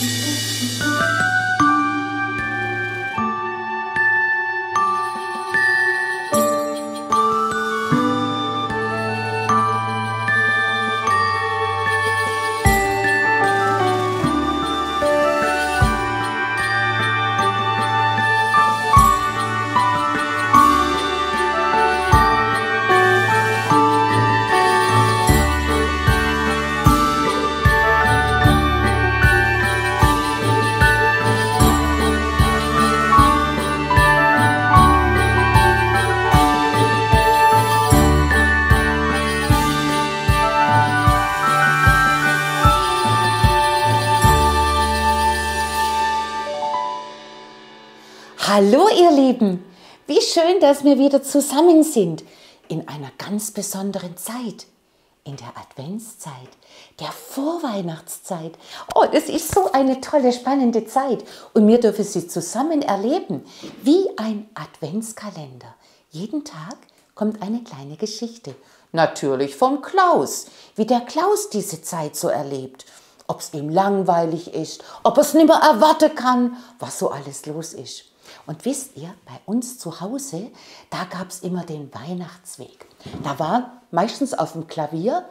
Hallo ihr Lieben, wie schön, dass wir wieder zusammen sind in einer ganz besonderen Zeit, in der Adventszeit, der Vorweihnachtszeit. Oh, das ist so eine tolle, spannende Zeit und wir dürfen sie zusammen erleben, wie ein Adventskalender. Jeden Tag kommt eine kleine Geschichte, natürlich vom Klaus, wie der Klaus diese Zeit so erlebt. Ob es ihm langweilig ist, ob er es nicht mehr erwarten kann, was so alles los ist. Und wisst ihr, bei uns zu Hause, da gab es immer den Weihnachtsweg. Da waren meistens auf dem Klavier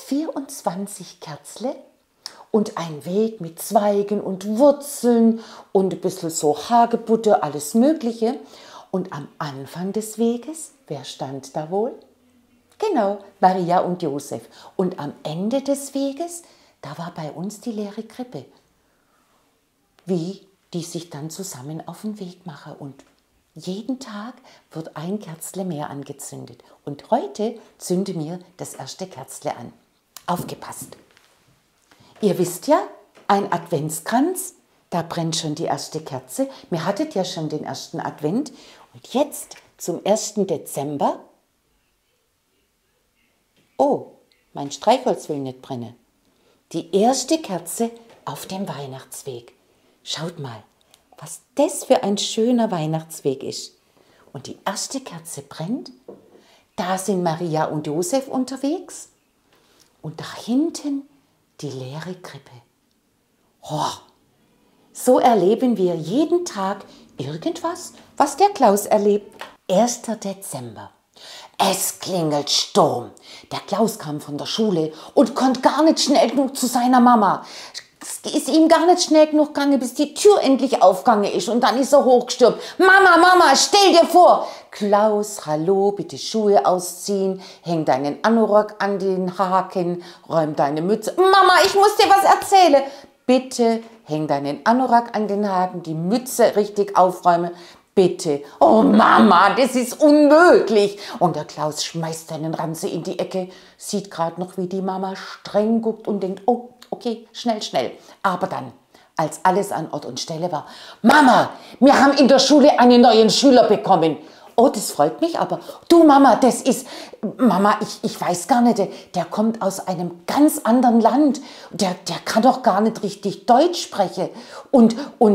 24 Kerzle und ein Weg mit Zweigen und Wurzeln und ein bisschen so Hagebutte, alles Mögliche. Und am Anfang des Weges, wer stand da wohl? Genau, Maria und Josef. Und am Ende des Weges, da war bei uns die leere Krippe. Wie die sich dann zusammen auf den Weg machen. Und jeden Tag wird ein Kerzle mehr angezündet. Und heute zünden wir das erste Kerzle an. Aufgepasst! Ihr wisst ja, ein Adventskranz, da brennt schon die erste Kerze. Wir hattet ja schon den ersten Advent. Und jetzt zum 1. Dezember. Oh, mein Streichholz will nicht brennen. Die erste Kerze auf dem Weihnachtsweg. Schaut mal, was das für ein schöner Weihnachtsweg ist. Und die erste Kerze brennt. Da sind Maria und Josef unterwegs. Und da hinten die leere Krippe. Oh, so erleben wir jeden Tag irgendwas, was der Klaus erlebt. 1. Dezember. Es klingelt Sturm. Der Klaus kam von der Schule und konnte gar nicht schnell genug zu seiner Mama. Es ist ihm gar nicht schnell genug gegangen, bis die Tür endlich aufgegangen ist. Und dann ist er hochgestürmt. Mama, Mama, stell dir vor. Klaus, hallo, bitte Schuhe ausziehen, häng deinen Anorak an den Haken, räum deine Mütze. Mama, ich muss dir was erzählen. Bitte häng deinen Anorak an den Haken, die Mütze richtig aufräumen. Bitte. Oh Mama, das ist unmöglich. Und der Klaus schmeißt seinen Ranze in die Ecke, sieht gerade noch, wie die Mama streng guckt und denkt, oh, okay, schnell, schnell. Aber dann, als alles an Ort und Stelle war, Mama, wir haben in der Schule einen neuen Schüler bekommen. Oh, das freut mich, aber du Mama, das ist, Mama, ich weiß gar nicht, der kommt aus einem ganz anderen Land. Der kann doch gar nicht richtig Deutsch sprechen. Und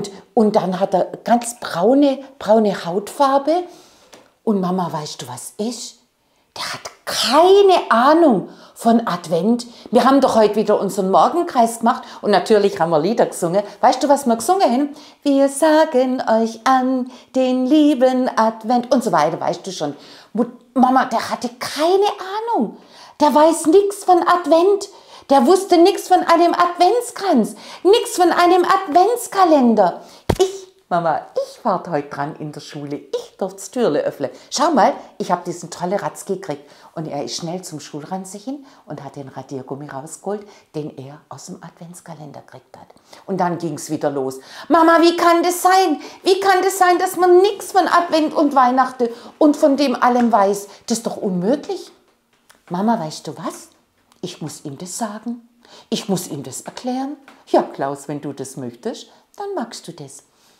dann hat er ganz braune Hautfarbe. Und Mama, weißt du, was ist? Der hat keine Ahnung von Advent. Wir haben doch heute wieder unseren Morgenkreis gemacht und natürlich haben wir Lieder gesungen. Weißt du, was wir gesungen haben? Wir sagen euch an den lieben Advent und so weiter, weißt du schon. Mama, der hatte keine Ahnung. Der weiß nichts von Advent. Der wusste nichts von einem Adventskranz, nichts von einem Adventskalender. Mama, ich war heute dran in der Schule. Ich durfte das Türle öffnen. Schau mal, ich habe diesen tollen Ratz gekriegt. Und er ist schnell zum Schulranze hin und hat den Radiergummi rausgeholt, den er aus dem Adventskalender gekriegt hat. Und dann ging es wieder los. Mama, wie kann das sein? Wie kann das sein, dass man nichts von Advent und Weihnachten und von dem allem weiß? Das ist doch unmöglich. Mama, weißt du was? Ich muss ihm das sagen. Ich muss ihm das erklären. Ja, Klaus, wenn du das möchtest, dann magst du das.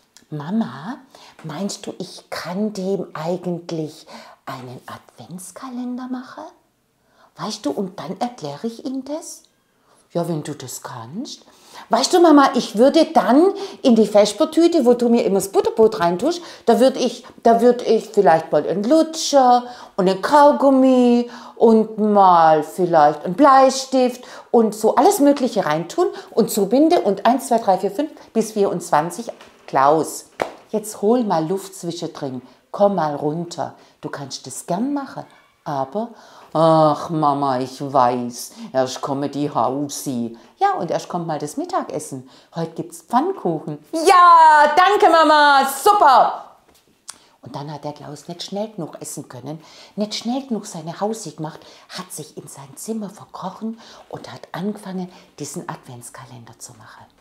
Mama, meinst du, ich kann dem eigentlich einen Adventskalender machen? Weißt du, und dann erkläre ich ihm das? Ja, wenn du das kannst. Weißt du, Mama, ich würde dann in die Vespertüte, wo du mir immer das Butterbrot reintust, da würd ich vielleicht mal einen Lutscher und einen Kaugummi und mal vielleicht einen Bleistift und so alles Mögliche reintun und zubinde und 1, 2, 3, 4, 5 bis 24. Klaus, jetzt hol mal Luft zwischendrin, komm mal runter. Du kannst das gern machen, aber, ach Mama, ich weiß, erst komme die Hausi. Ja, und erst kommt mal das Mittagessen. Heute gibt's Pfannkuchen. Ja, danke Mama, super. Und dann hat der Klaus nicht schnell genug essen können, nicht schnell genug seine Hausi gemacht, hat sich in sein Zimmer verkrochen und hat angefangen, diesen Adventskalender zu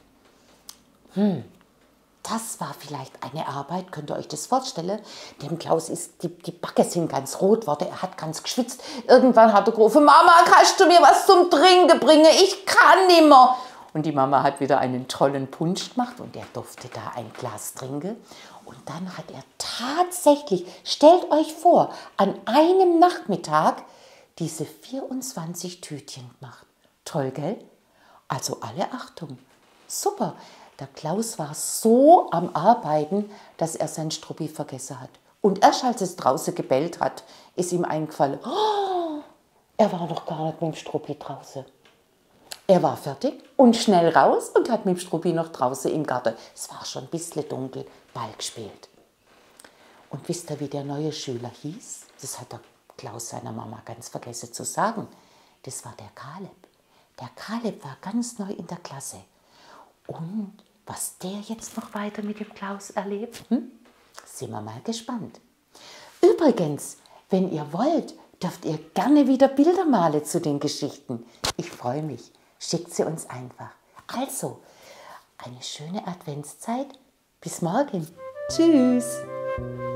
machen. Das war vielleicht eine Arbeit, könnt ihr euch das vorstellen? Dem Klaus ist die Backe sind ganz rot geworden, er hat ganz geschwitzt. Irgendwann hat er gerufen, Mama, kannst du mir was zum Trinken bringen? Ich kann nicht mehr. Und die Mama hat wieder einen tollen Punsch gemacht und er durfte da ein Glas trinken. Und dann hat er tatsächlich, stellt euch vor, an einem Nachmittag diese 24 Tütchen gemacht. Toll, gell? Also alle Achtung. Super. Der Klaus war so am Arbeiten, dass er sein Struppi vergessen hat. Und erst als es draußen gebellt hat, ist ihm eingefallen, oh, er war noch gar nicht mit dem Struppi draußen. Er war fertig und schnell raus und hat mit dem Struppi noch draußen im Garten. Es war schon ein bisschen dunkel, Ball gespielt. Und wisst ihr, wie der neue Schüler hieß? Das hat der Klaus seiner Mama ganz vergessen zu sagen. Das war der Kaleb. Der Kaleb war ganz neu in der Klasse. Und was der jetzt noch weiter mit dem Klaus erlebt, sind wir mal gespannt. Übrigens, wenn ihr wollt, dürft ihr gerne wieder Bilder malen zu den Geschichten. Ich freue mich. Schickt sie uns einfach. Also, eine schöne Adventszeit. Bis morgen. Tschüss.